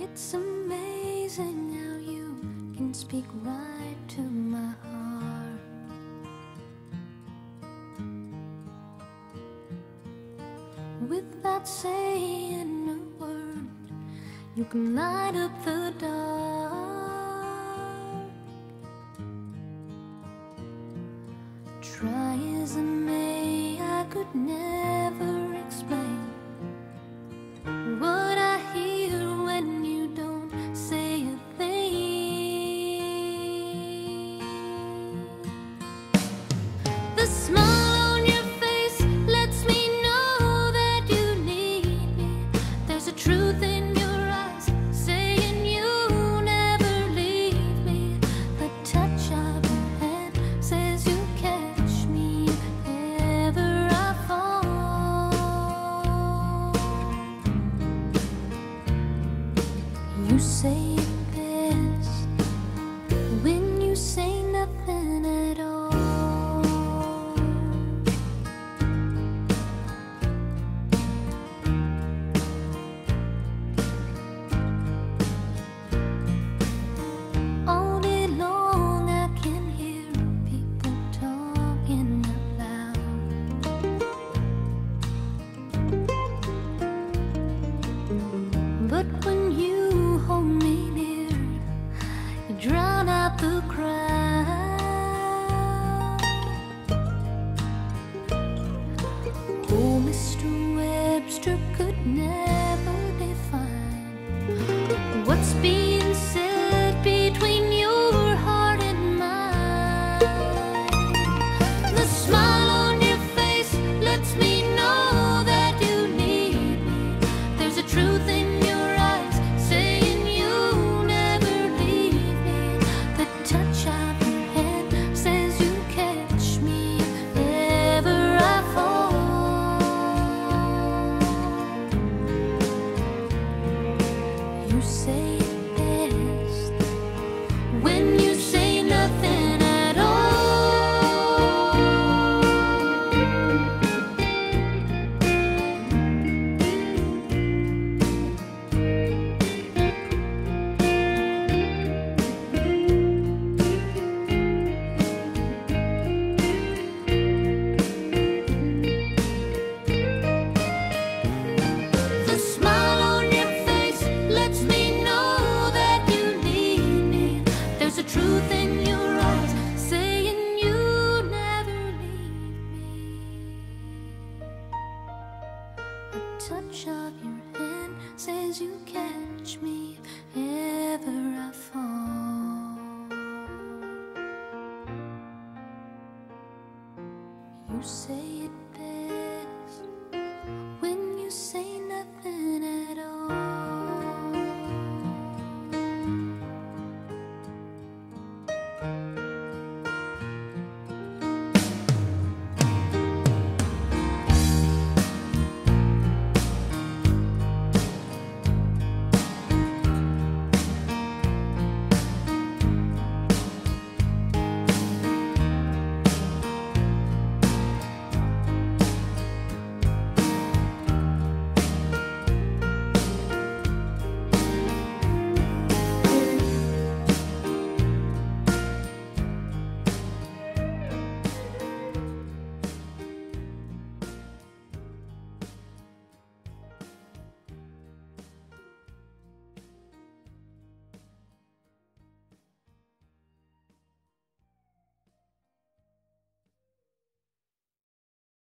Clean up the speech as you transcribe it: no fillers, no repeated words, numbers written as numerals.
It's amazing how you can speak right to my heart. Without saying a word, you can light up the dark. Try as I may, I could never explain what I hear when you don't say a thing. The smile on your face lets me know that you need me. There's a truth in your eyes saying you never leave me. The touch of your hand says you catch me if ever I fall. You say it best when you say nothing at all. All day long I can hear people talking out loud. But when you hold me near, you drown out the crowd. Oh, Mr. Webster could never define what's being said between your heart and mine. The smile on your face lets me know that you need me. There's a truth in your eyes saying you never leave me. The touch of your hand says you catch me if ever I fall. You say it best when you say nothing at all. The smile on your face lets me know that you need me. There's a truth in your eyes saying you never leave me. A touch of your hand says you catch me if ever I fall. You say it